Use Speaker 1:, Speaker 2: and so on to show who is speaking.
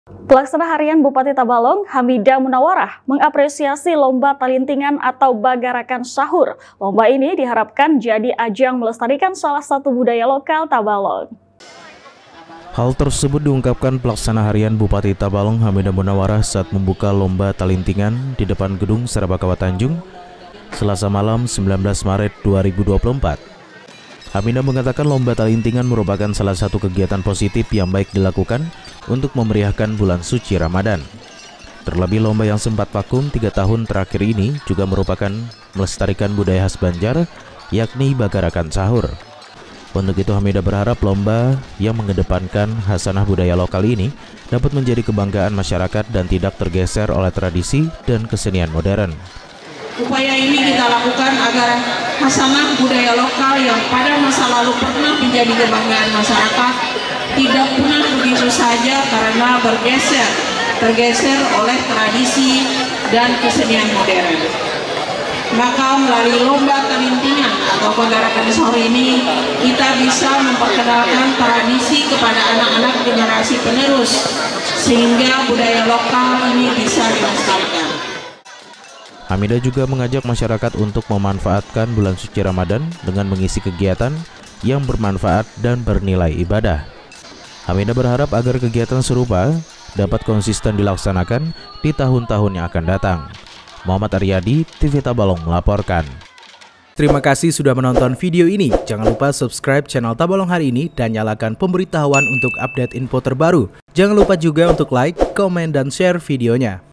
Speaker 1: Pelaksana Harian Bupati Tabalong, Hamidah Munawarah, mengapresiasi Lomba Talintingan atau Bagarakan Sahur. Lomba ini diharapkan jadi ajang melestarikan salah satu budaya lokal Tabalong.
Speaker 2: Hal tersebut diungkapkan Pelaksana Harian Bupati Tabalong, Hamidah Munawarah saat membuka Lomba Talintingan di depan Gedung Sarabakawa Tanjung, Selasa malam 19 Maret 2024. Hamidah mengatakan Lomba Talintingan merupakan salah satu kegiatan positif yang baik dilakukan untuk memeriahkan bulan suci Ramadan. Terlebih lomba yang sempat vakum 3 tahun terakhir ini juga merupakan melestarikan budaya khas Banjar, yakni Bagarakan Sahur. Untuk itu Hamidah berharap lomba yang mengedepankan khasanah budaya lokal ini dapat menjadi kebanggaan masyarakat dan tidak tergeser oleh tradisi dan kesenian modern.
Speaker 3: Upaya ini kita lakukan agar khasanah budaya lokal yang pada masa lalu pernah menjadi kebanggaan masyarakat tidak punah begitu saja karena tergeser oleh tradisi dan kesenian modern. Maka melalui Lomba Talintingan atau Bagarakan Sahur ini kita bisa memperkenalkan tradisi kepada anak-anak generasi penerus sehingga budaya lokal ini bisa dilestarikan.
Speaker 2: Hamidah juga mengajak masyarakat untuk memanfaatkan bulan suci Ramadan dengan mengisi kegiatan yang bermanfaat dan bernilai ibadah. Hamidah berharap agar kegiatan serupa dapat konsisten dilaksanakan di tahun-tahun yang akan datang. Muhammad Aryadi, TV Tabalong melaporkan.
Speaker 4: Terima kasih sudah menonton video ini. Jangan lupa subscribe channel Tabalong Hari Ini dan nyalakan pemberitahuan untuk update info terbaru. Jangan lupa juga untuk like, komen, dan share videonya.